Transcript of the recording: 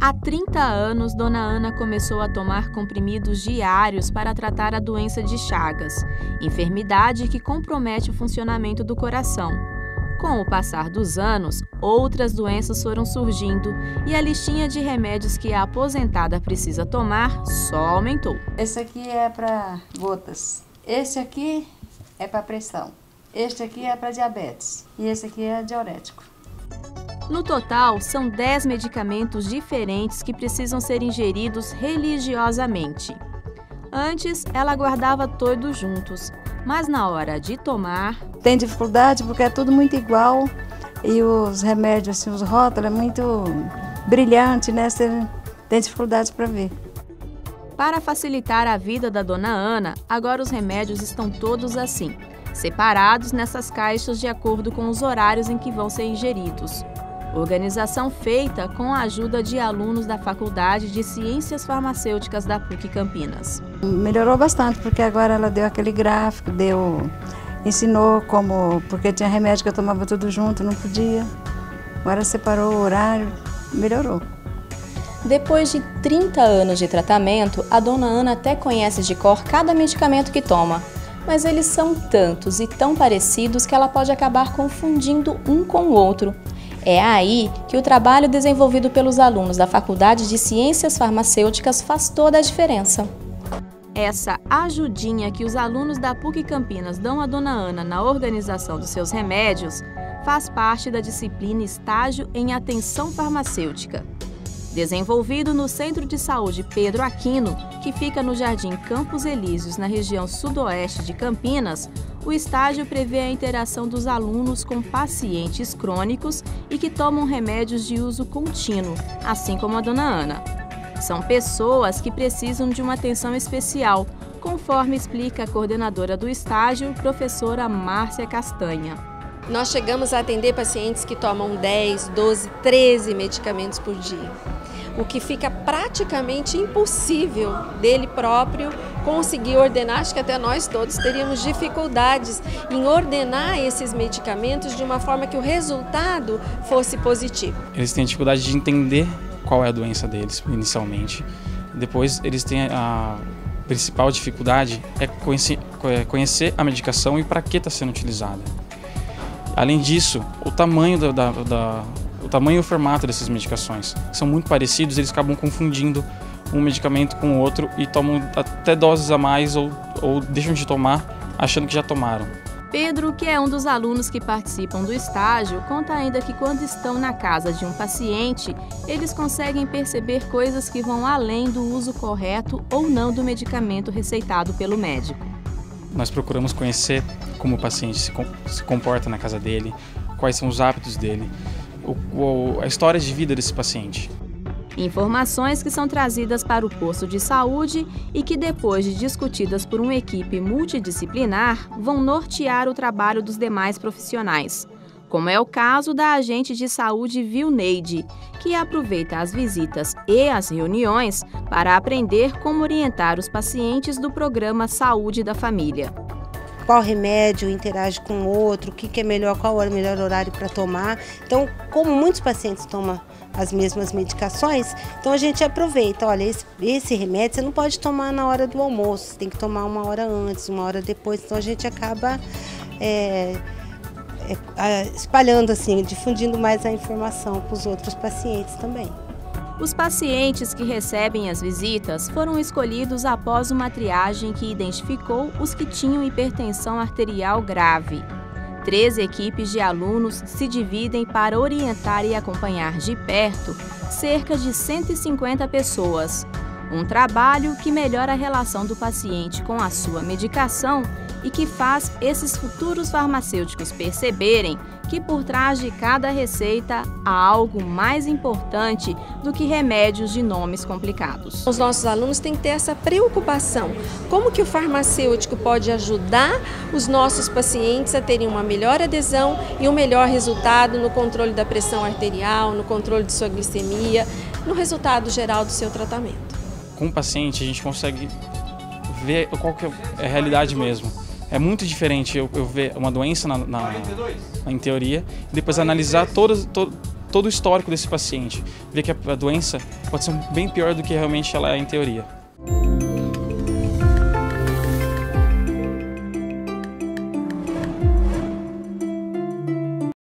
Há 30 anos, Dona Ana começou a tomar comprimidos diários para tratar a doença de Chagas, enfermidade que compromete o funcionamento do coração. Com o passar dos anos, outras doenças foram surgindo e a listinha de remédios que a aposentada precisa tomar só aumentou. Esse aqui é para gotas, esse aqui é para pressão, este aqui é para diabetes e esse aqui é diurético. No total, são 10 medicamentos diferentes que precisam ser ingeridos religiosamente. Antes, ela guardava todos juntos, mas na hora de tomar... Tem dificuldade porque é tudo muito igual e os remédios, assim, os rótulos é muito brilhante, né? Você tem dificuldade para ver. Para facilitar a vida da Dona Ana, agora os remédios estão todos assim, separados nessas caixas de acordo com os horários em que vão ser ingeridos. Organização feita com a ajuda de alunos da Faculdade de Ciências Farmacêuticas da PUC Campinas. Melhorou bastante, porque agora ela deu aquele gráfico, ensinou como, porque tinha remédio que eu tomava tudo junto, não podia. Agora separou o horário, melhorou. Depois de 30 anos de tratamento, a Dona Ana até conhece de cor cada medicamento que toma. Mas eles são tantos e tão parecidos que ela pode acabar confundindo um com o outro. É aí que o trabalho desenvolvido pelos alunos da Faculdade de Ciências Farmacêuticas faz toda a diferença. Essa ajudinha que os alunos da PUC Campinas dão à Dona Ana na organização dos seus remédios faz parte da disciplina Estágio em Atenção Farmacêutica. Desenvolvido no Centro de Saúde Pedro Aquino, que fica no Jardim Campos Elíseos, na região sudoeste de Campinas, o estágio prevê a interação dos alunos com pacientes crônicos e que tomam remédios de uso contínuo, assim como a Dona Ana. São pessoas que precisam de uma atenção especial, conforme explica a coordenadora do estágio, professora Márcia Castanha. Nós chegamos a atender pacientes que tomam 10, 12, 13 medicamentos por dia, o que fica praticamente impossível dele próprio conseguir ordenar. Acho que até nós todos teríamos dificuldades em ordenar esses medicamentos de uma forma que o resultado fosse positivo. Eles têm dificuldade de entender qual é a doença deles inicialmente. Depois eles têm a principal dificuldade é conhecer a medicação e para que está sendo utilizada. Além disso, o tamanho o tamanho e o formato dessas medicações são muito parecidos, eles acabam confundindo um medicamento com o outro e tomam até doses a mais ou deixam de tomar achando que já tomaram. Pedro, que é um dos alunos que participam do estágio, conta ainda que quando estão na casa de um paciente, eles conseguem perceber coisas que vão além do uso correto ou não do medicamento receitado pelo médico. Nós procuramos conhecer como o paciente se comporta na casa dele, quais são os hábitos dele, a história de vida desse paciente. Informações que são trazidas para o posto de saúde e que, depois de discutidas por uma equipe multidisciplinar, vão nortear o trabalho dos demais profissionais, como é o caso da agente de saúde Vilneide, que aproveita as visitas e as reuniões para aprender como orientar os pacientes do programa Saúde da Família. Qual remédio interage com o outro, o que é melhor, qual é o melhor horário para tomar. Então, como muitos pacientes tomam as mesmas medicações, então a gente aproveita, olha, esse remédio você não pode tomar na hora do almoço, você tem que tomar uma hora antes, uma hora depois, então a gente acaba espalhando assim, difundindo mais a informação para os outros pacientes também. Os pacientes que recebem as visitas foram escolhidos após uma triagem que identificou os que tinham hipertensão arterial grave. 3 equipes de alunos se dividem para orientar e acompanhar de perto cerca de 150 pessoas. Um trabalho que melhora a relação do paciente com a sua medicação e que faz esses futuros farmacêuticos perceberem que por trás de cada receita há algo mais importante do que remédios de nomes complicados. Os nossos alunos têm que ter essa preocupação. Como que o farmacêutico pode ajudar os nossos pacientes a terem uma melhor adesão e um melhor resultado no controle da pressão arterial, no controle de sua glicemia, no resultado geral do seu tratamento. Com o paciente a gente consegue ver qual que é a realidade mesmo. É muito diferente eu ver uma doença em teoria e depois analisar todo o histórico desse paciente, ver que a doença pode ser bem pior do que realmente ela é em teoria.